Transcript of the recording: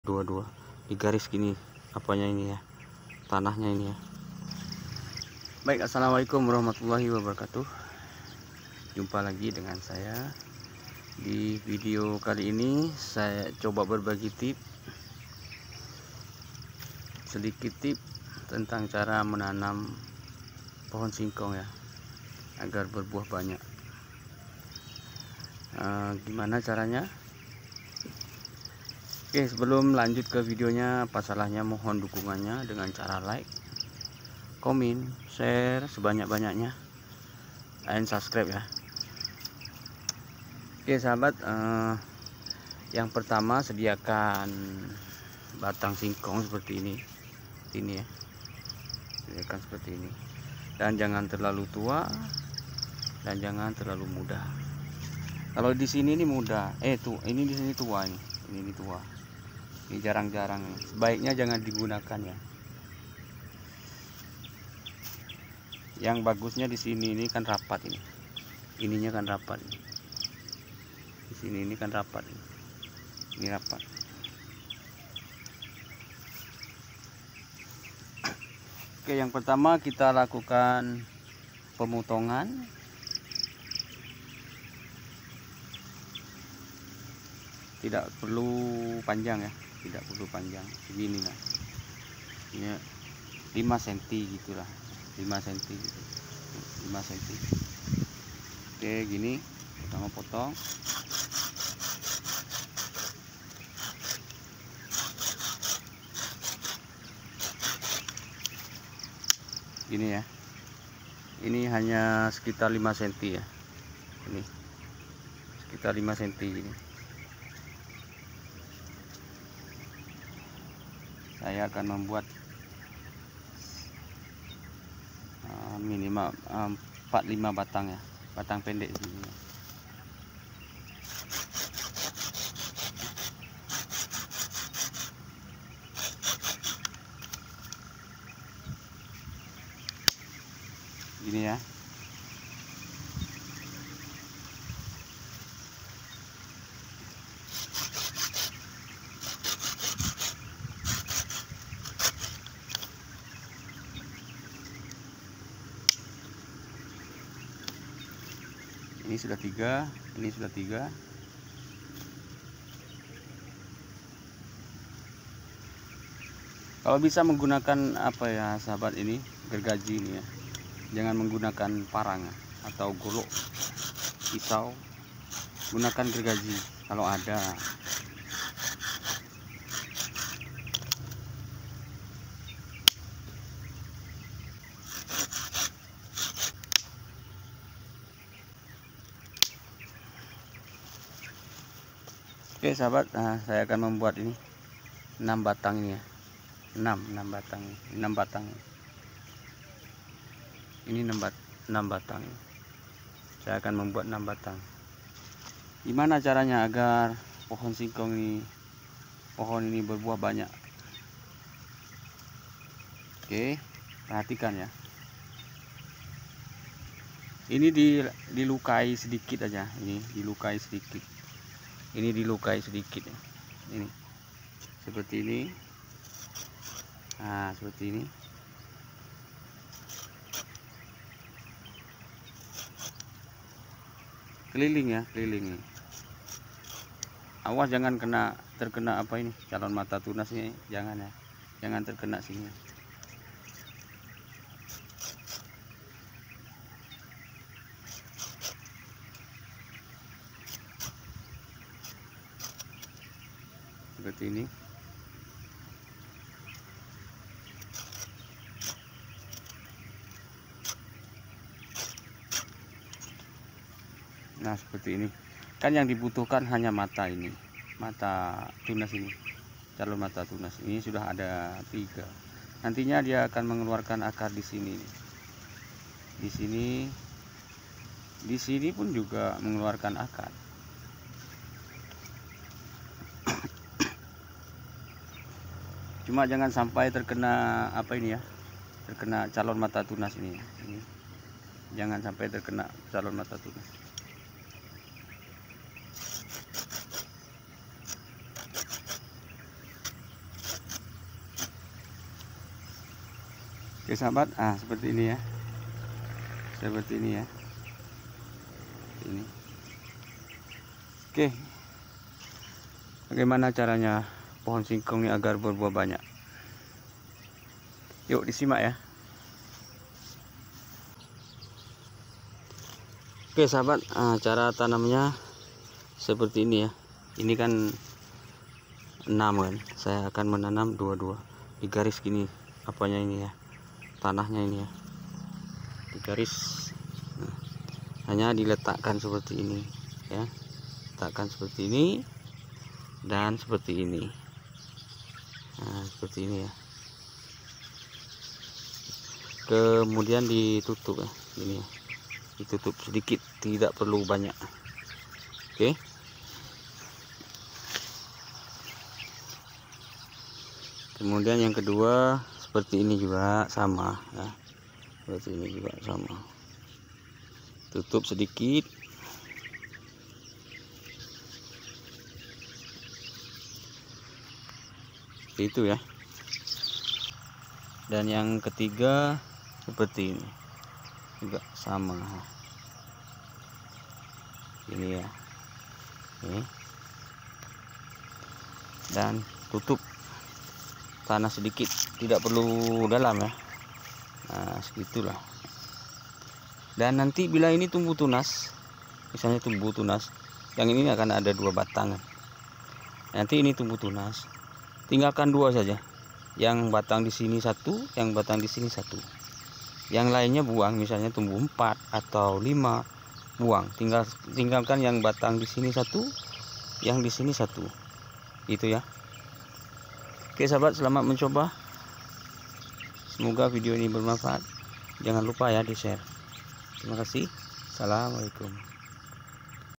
dua di garis gini apanya ini ya, tanahnya ini ya. Baik, assalamualaikum warahmatullahi wabarakatuh. Jumpa lagi dengan saya. Di video kali ini saya coba berbagi sedikit tips tentang cara menanam pohon singkong ya, agar berbuah banyak. Gimana caranya? Oke, sebelum lanjut ke videonya, apa salahnya mohon dukungannya dengan cara like, komen, share sebanyak-banyaknya, dan subscribe ya. Oke sahabat, yang pertama sediakan batang singkong seperti ini ya, sediakan seperti ini, dan jangan terlalu tua dan jangan terlalu muda. Kalau di sini ini muda, ini di sini tua, ini tua. Ini jarang-jarang, sebaiknya jangan digunakan ya. Yang bagusnya di sini ini kan rapat ini. Ininya kan rapat. Di sini ini kan rapat. Ini rapat. Oke, yang pertama kita lakukan pemotongan. Tidak perlu panjang ya. Tidak perlu panjang, segini lah. Ini 5 cm gitulah, 5 cm gitu. 5 cm. Oke, gini pertama potong. Gini ya. Ini hanya sekitar 5 cm ya. Ini sekitar 5 cm ini. Saya akan membuat minimal 4-5 batang ya, batang pendek sini. Gini ya. Ini sudah 3, ini sudah 3. Kalau bisa menggunakan apa ya sahabat, ini gergaji ini ya. Jangan menggunakan parang atau golok pisau. Gunakan gergaji kalau ada. Oke sahabat, saya akan membuat ini 6 batang ini ya. 6 batang, 6 batang. Ini 6 batang. Saya akan membuat 6 batang. Gimana caranya agar pohon singkong ini, pohon ini berbuah banyak? Oke, perhatikan ya. Ini dilukai sedikit aja, ini dilukai sedikit. Ini dilukai sedikit ya. Ini seperti ini. Nah, seperti ini. Keliling ya, keliling. Awas jangan terkena apa ini, calon mata tunas ini, jangan ya. Jangan terkena sini. Seperti ini. Nah, seperti ini. Kan yang dibutuhkan hanya mata ini, mata tunas ini, calon mata tunas ini sudah ada 3. Nantinya dia akan mengeluarkan akar di sini. Di sini pun juga mengeluarkan akar. Cuma jangan sampai terkena apa ini ya, terkena calon mata tunas ini. Jangan sampai terkena calon mata tunas. Oke sahabat, seperti ini ya, seperti ini ya, ini. Oke, bagaimana caranya pohon singkong ini agar berbuah banyak? Yuk disimak ya. Oke sahabat, cara tanamnya seperti ini ya. Ini kan 6 kan, saya akan menanam dua-dua di garis gini, apanya ini ya, tanahnya ini ya, di garis. Hanya diletakkan seperti ini ya, letakkan seperti ini dan seperti ini. Seperti ini ya, kemudian ditutup ya, ini ya, ditutup sedikit, tidak perlu banyak. Oke. Kemudian yang kedua seperti ini juga sama ya, seperti ini juga sama, tutup sedikit. Seperti itu ya. Dan yang ketiga seperti ini juga sama, ini ya, ini. Dan tutup tanah sedikit, tidak perlu dalam ya. Segitulah. Dan nanti bila ini tumbuh tunas, misalnya tumbuh tunas, yang ini akan ada 2 batang. Nanti ini tumbuh tunas, tinggalkan 2 saja, yang batang di sini 1, yang batang di sini 1, yang lainnya buang. Misalnya tumbuh 4 atau 5, buang, tinggalkan yang batang di sini 1, yang di sini 1, itu ya. Oke sahabat, selamat mencoba, semoga video ini bermanfaat. Jangan lupa ya di share. Terima kasih. Assalamualaikum.